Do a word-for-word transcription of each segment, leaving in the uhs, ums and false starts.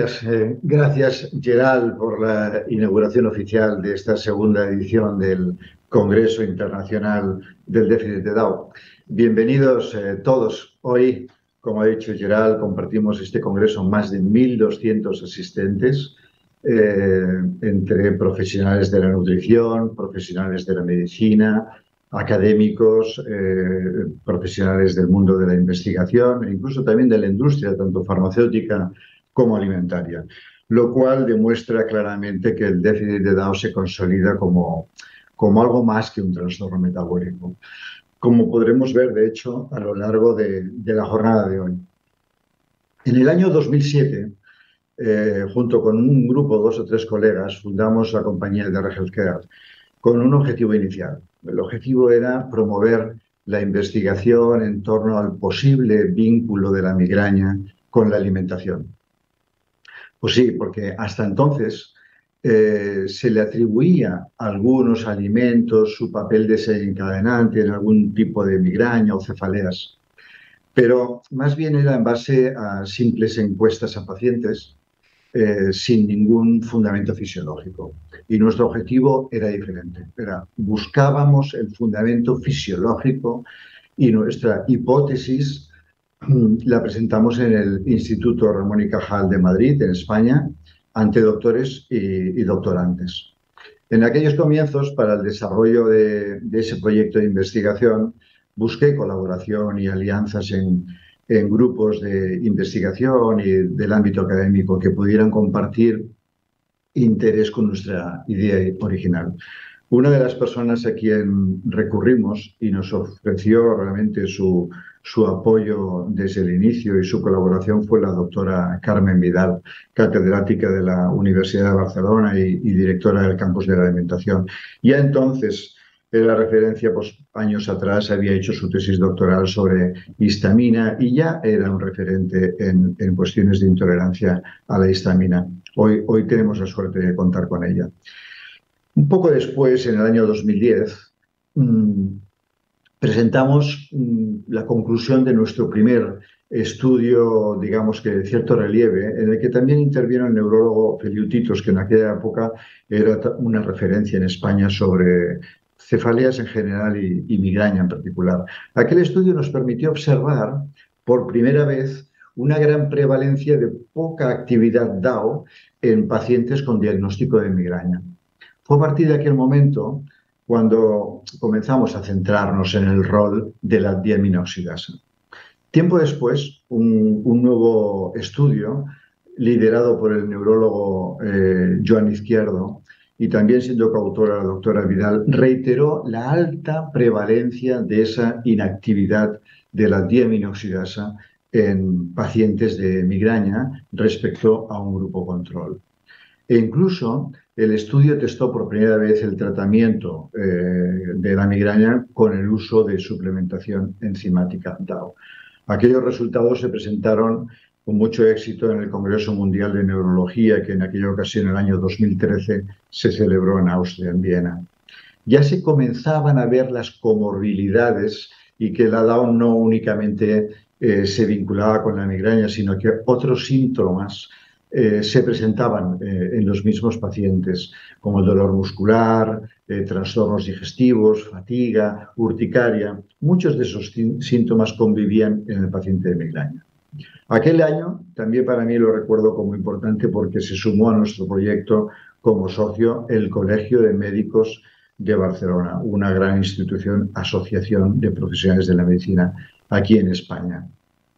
días. Eh, gracias, Gerald, por la inauguración oficial de esta segunda edición del Congreso Internacional del Déficit de Dow. Bienvenidos eh, todos. Hoy, como ha dicho Gerald, compartimos este congreso más de mil doscientos asistentes, eh, entre profesionales de la nutrición, profesionales de la medicina, académicos, eh, profesionales del mundo de la investigación e incluso también de la industria, tanto farmacéutica como alimentaria, lo cual demuestra claramente que el déficit de Dow se consolida como, como algo más que un trastorno metabólico, como podremos ver, de hecho, a lo largo de, de la jornada de hoy. En el año dos mil siete, eh, junto con un grupo, dos o tres colegas, fundamos la compañía de Healthcare con un objetivo inicial. El objetivo era promover la investigación en torno al posible vínculo de la migraña con la alimentación. Pues sí, porque hasta entonces eh, se le atribuía a algunos alimentos su papel desencadenante en algún tipo de migraña o cefaleas, pero más bien era en base a simples encuestas a pacientes eh, sin ningún fundamento fisiológico. Y nuestro objetivo era diferente. Era, buscábamos el fundamento fisiológico y nuestra hipótesis la presentamos en el Instituto Ramón y Cajal de Madrid, en España, ante doctores y, y doctorantes. En aquellos comienzos, para el desarrollo de, de ese proyecto de investigación, busqué colaboración y alianzas en, en grupos de investigación y del ámbito académico que pudieran compartir interés con nuestra idea original. Una de las personas a quien recurrimos y nos ofreció realmente su, su apoyo desde el inicio y su colaboración fue la doctora Carmen Vidal, catedrática de la Universidad de Barcelona y, y directora del campus de la alimentación. Ya entonces, era referencia, pues años atrás había hecho su tesis doctoral sobre histamina y ya era un referente en, en cuestiones de intolerancia a la histamina. Hoy, hoy tenemos la suerte de contar con ella. Un poco después, en el año dos mil diez, mmm, presentamos mmm, la conclusión de nuestro primer estudio, digamos que de cierto relieve, en el que también intervino el neurólogo Feliutitos, que en aquella época era una referencia en España sobre cefaleas en general y, y migraña en particular. Aquel estudio nos permitió observar por primera vez una gran prevalencia de poca actividad Dow en pacientes con diagnóstico de migraña. Fue a partir de aquel momento cuando comenzamos a centrarnos en el rol de la diaminoxidasa. Tiempo después, un, un nuevo estudio liderado por el neurólogo eh, Joan Izquierdo y también siendo coautora la doctora Vidal, reiteró la alta prevalencia de esa inactividad de la diaminoxidasa en pacientes de migraña respecto a un grupo control. E incluso el estudio testó por primera vez el tratamiento eh, de la migraña con el uso de suplementación enzimática Dow. Aquellos resultados se presentaron con mucho éxito en el Congreso Mundial de Neurología, que en aquella ocasión, en el año dos mil trece, se celebró en Austria, en Viena. Ya se comenzaban a ver las comorbilidades y que la Dow no únicamente eh, se vinculaba con la migraña, sino que otros síntomas Eh, se presentaban eh, en los mismos pacientes, como el dolor muscular, eh, trastornos digestivos, fatiga, urticaria. Muchos de esos síntomas convivían en el paciente de migraña. Aquel año también para mí lo recuerdo como importante porque se sumó a nuestro proyecto como socio el Colegio de Médicos de Barcelona, una gran institución, asociación de profesionales de la medicina aquí en España.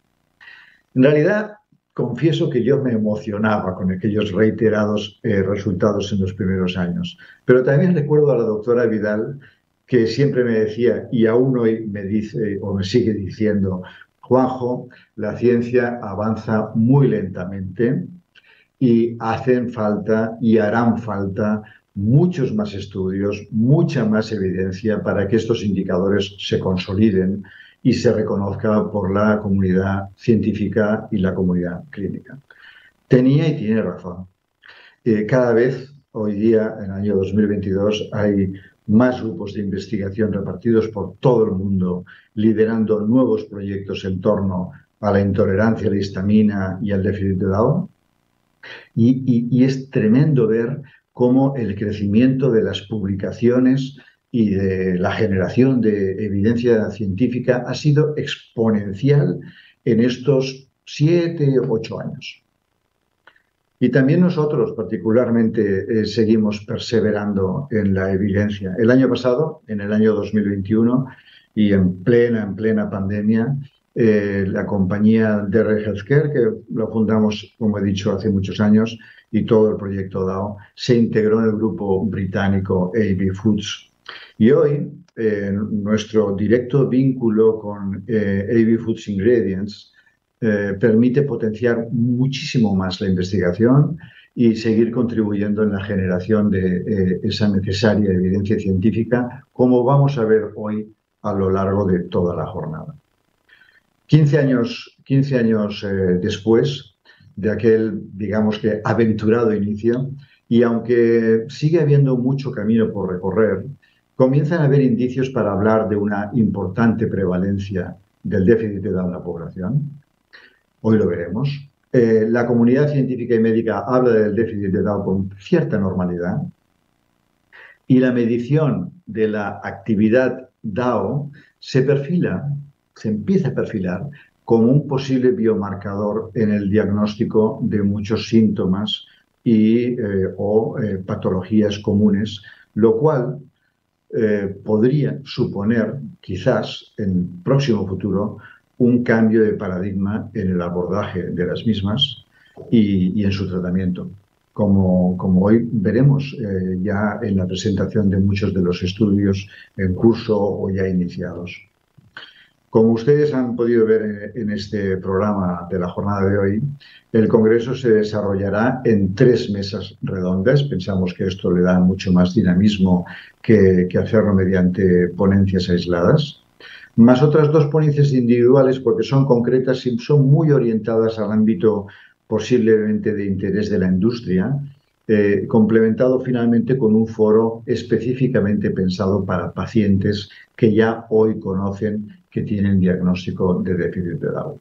En realidad, confieso que yo me emocionaba con aquellos reiterados eh, resultados en los primeros años. Pero también recuerdo a la doctora Vidal que siempre me decía, y aún hoy me dice o me sigue diciendo, Juanjo, la ciencia avanza muy lentamente y hacen falta y harán falta muchos más estudios, mucha más evidencia para que estos indicadores se consoliden y se reconozca por la comunidad científica y la comunidad clínica. Tenía y tiene razón. Eh, cada vez, hoy día, en el año dos mil veintidós, hay más grupos de investigación repartidos por todo el mundo, liderando nuevos proyectos en torno a la intolerancia a la histamina y al déficit de Dow. Y, y, y es tremendo ver cómo el crecimiento de las publicaciones y de la generación de evidencia científica ha sido exponencial en estos siete, ocho años. Y también nosotros, particularmente, eh, seguimos perseverando en la evidencia. El año pasado, en el año dos mil veintiuno, y en plena, en plena pandemia, eh, la compañía D R Healthcare, que la fundamos, como he dicho, hace muchos años, y todo el proyecto DAO, se integró en el grupo británico A B Foods. Y hoy, eh, nuestro directo vínculo con eh, A B Foods Ingredients Eh, permite potenciar muchísimo más la investigación y seguir contribuyendo en la generación de eh, esa necesaria evidencia científica, como vamos a ver hoy a lo largo de toda la jornada. quince años, quince años eh, después de aquel, digamos que, aventurado inicio, y aunque sigue habiendo mucho camino por recorrer, comienzan a haber indicios para hablar de una importante prevalencia del déficit de edad en la población. Hoy lo veremos. Eh, la comunidad científica y médica habla del déficit de Down con cierta normalidad y la medición de la actividad DAO se perfila, se empieza a perfilar como un posible biomarcador en el diagnóstico de muchos síntomas y, eh, o eh, patologías comunes, lo cual eh, podría suponer, quizás en el próximo futuro, un cambio de paradigma en el abordaje de las mismas y, y en su tratamiento, como, como hoy veremos eh, ya en la presentación de muchos de los estudios en curso o ya iniciados. Como ustedes han podido ver en este programa de la jornada de hoy, el Congreso se desarrollará en tres mesas redondas. Pensamos que esto le da mucho más dinamismo que, que hacerlo mediante ponencias aisladas, más otras dos ponencias individuales porque son concretas y son muy orientadas al ámbito posiblemente de interés de la industria, eh, complementado finalmente con un foro específicamente pensado para pacientes que ya hoy conocen que tienen diagnóstico de déficit de Down.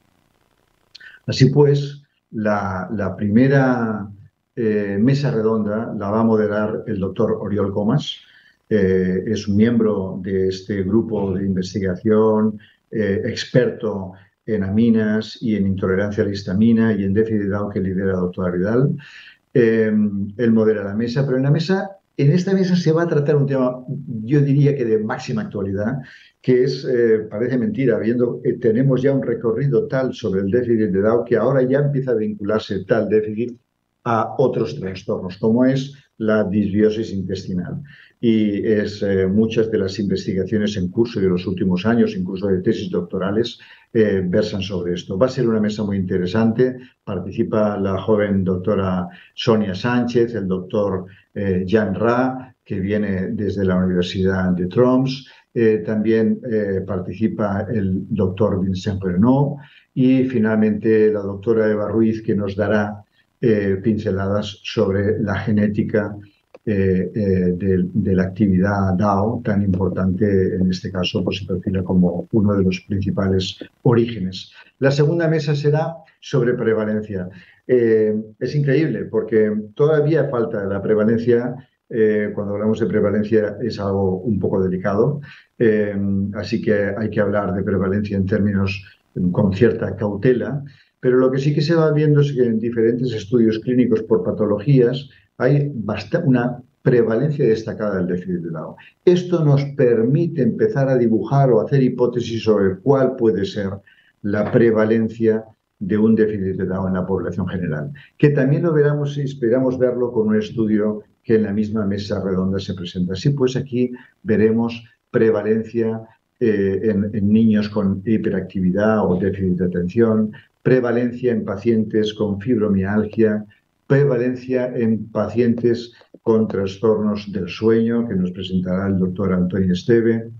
Así pues, la, la primera eh, mesa redonda la va a moderar el doctor Oriol Comas. Eh, es un miembro de este grupo de investigación, eh, experto en aminas y en intolerancia a la histamina y en déficit de Down que lidera la doctora Vidal. Eh, él modera la mesa, pero en la mesa, en esta mesa se va a tratar un tema, yo diría que de máxima actualidad, que es, eh, parece mentira, viendo que tenemos ya un recorrido tal sobre el déficit de Down que ahora ya empieza a vincularse tal déficit a otros trastornos, como es la disbiosis intestinal. Y es eh, muchas de las investigaciones en curso de los últimos años, incluso de tesis doctorales, eh, versan sobre esto. Va a ser una mesa muy interesante. Participa la joven doctora Sonia Sánchez, el doctor eh, Jan Ra, que viene desde la Universidad de Troms. Eh, también eh, participa el doctor Vincent Renaud y finalmente la doctora Eva Ruiz, que nos dará eh, pinceladas sobre la genética Eh, eh, de, de la actividad DAO, tan importante en este caso, pues se perfila como uno de los principales orígenes. La segunda mesa será sobre prevalencia. Eh, es increíble porque todavía falta la prevalencia. Eh, cuando hablamos de prevalencia es algo un poco delicado, eh, así que hay que hablar de prevalencia en términos con cierta cautela, pero lo que sí que se va viendo es que en diferentes estudios clínicos por patologías hay una prevalencia destacada del déficit de Down. Esto nos permite empezar a dibujar o hacer hipótesis sobre cuál puede ser la prevalencia de un déficit de Down en la población general, que también lo veremos y esperamos verlo con un estudio que en la misma mesa redonda se presenta. Así pues, aquí veremos prevalencia eh, en, en niños con hiperactividad o déficit de atención, prevalencia en pacientes con fibromialgia, prevalencia en pacientes con trastornos del sueño, que nos presentará el doctor Antonio Esteve,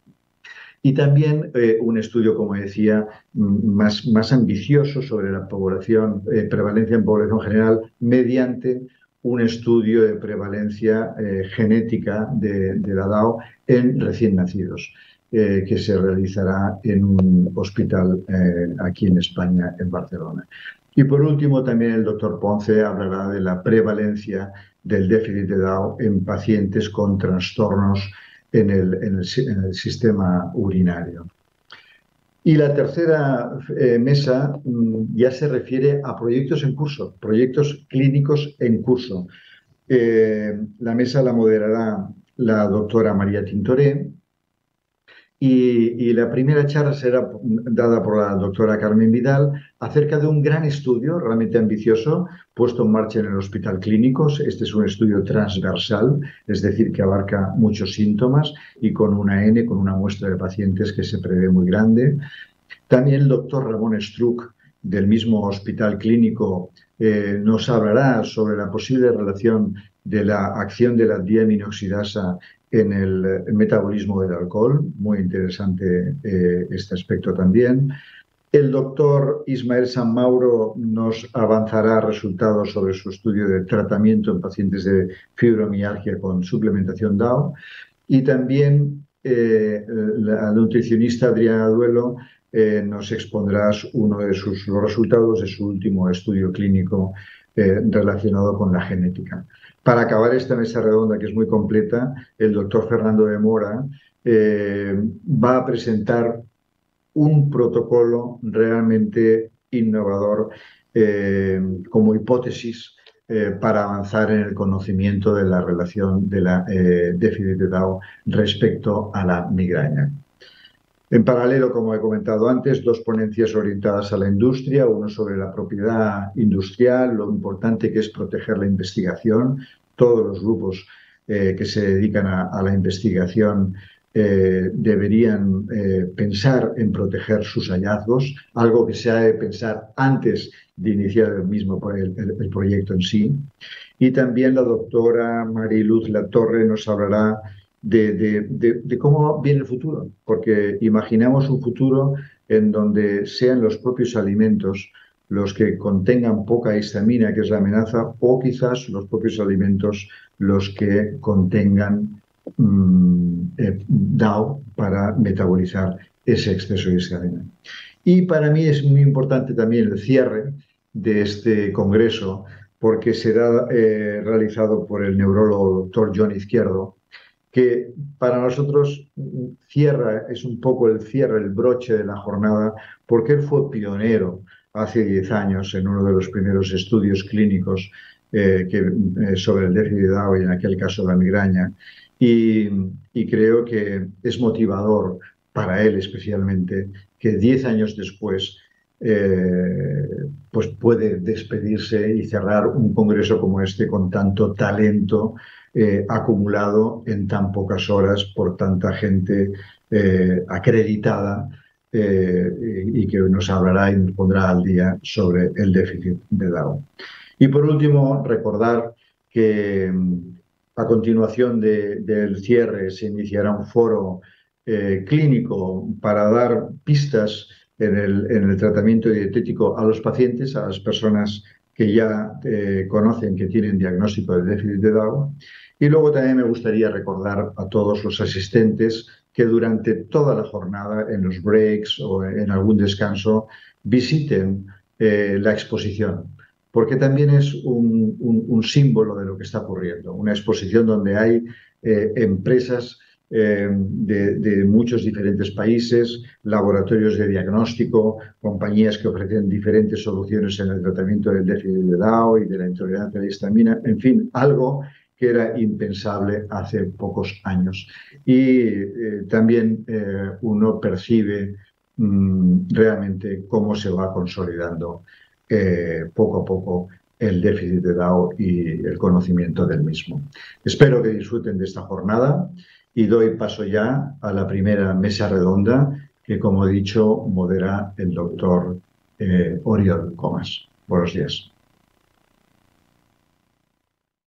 y también eh, un estudio, como decía, más, más ambicioso sobre la población, eh, prevalencia en población general mediante un estudio de prevalencia eh, genética de, de la DAO en recién nacidos, eh, que se realizará en un hospital eh, aquí en España, en Barcelona. Y por último, también el doctor Ponce hablará de la prevalencia del déficit de Down en pacientes con trastornos en el, en el, en el sistema urinario. Y la tercera eh, mesa mm, ya se refiere a proyectos en curso, proyectos clínicos en curso. Eh, la mesa la moderará la doctora María Tintoré y, y la primera charla será dada por la doctora Carmen Vidal acerca de un gran estudio realmente ambicioso puesto en marcha en el Hospital Clínicos. Este es un estudio transversal, es decir, que abarca muchos síntomas y con una N, con una muestra de pacientes que se prevé muy grande. También el doctor Ramón Struck, del mismo Hospital Clínico, eh, nos hablará sobre la posible relación de la acción de la diaminoxidasa en el metabolismo del alcohol. Muy interesante eh, este aspecto también. El doctor Ismael San Mauro nos avanzará resultados sobre su estudio de tratamiento en pacientes de fibromialgia con suplementación Down. Y también eh, la nutricionista Adriana Duelo eh, nos expondrá uno de sus, los resultados de su último estudio clínico eh, relacionado con la genética. Para acabar esta mesa redonda, que es muy completa, el doctor Fernando de Mora eh, va a presentar un protocolo realmente innovador eh, como hipótesis eh, para avanzar en el conocimiento de la relación de la eh, déficit de Down respecto a la migraña. En paralelo, como he comentado antes, dos ponencias orientadas a la industria, uno sobre la propiedad industrial, lo importante que es proteger la investigación. Todos los grupos eh, que se dedican a, a la investigación eh, deberían eh, pensar en proteger sus hallazgos, algo que se ha de pensar antes de iniciar el mismo el, el, el proyecto en sí. Y también la doctora Mariluz Latorre nos hablará De, de, de, de cómo viene el futuro, porque imaginamos un futuro en donde sean los propios alimentos los que contengan poca histamina, que es la amenaza, o quizás los propios alimentos los que contengan mmm, eh, Down para metabolizar ese exceso de histamina. Y para mí es muy importante también el cierre de este congreso, porque será eh, realizado por el neurólogo doctor John Izquierdo, que para nosotros cierra, es un poco el cierre, el broche de la jornada, porque él fue pionero hace diez años en uno de los primeros estudios clínicos eh, que, eh, sobre el déficit de Down y en aquel caso la migraña. Y, y creo que es motivador para él especialmente que diez años después eh, pues puede despedirse y cerrar un congreso como este con tanto talento eh, acumulado en tan pocas horas por tanta gente eh, acreditada eh, y, y que nos hablará y nos pondrá al día sobre el déficit de Down. Y por último, recordar que a continuación de, del cierre se iniciará un foro eh, clínico para dar pistas en el, en el tratamiento dietético a los pacientes, a las personas que ya eh, conocen que tienen diagnóstico de déficit de Down. Y luego también me gustaría recordar a todos los asistentes que durante toda la jornada, en los breaks o en algún descanso, visiten eh, la exposición, porque también es un, un, un símbolo de lo que está ocurriendo. Una exposición donde hay eh, empresas eh, de, de muchos diferentes países, laboratorios de diagnóstico, compañías que ofrecen diferentes soluciones en el tratamiento del déficit de Down y de la intolerancia a la histamina, en fin, algo que era impensable hace pocos años. Y eh, también eh, uno percibe mmm, realmente cómo se va consolidando eh, poco a poco el déficit de Down y el conocimiento del mismo. Espero que disfruten de esta jornada y doy paso ya a la primera mesa redonda que, como he dicho, modera el doctor eh, Oriol Comas. Buenos días.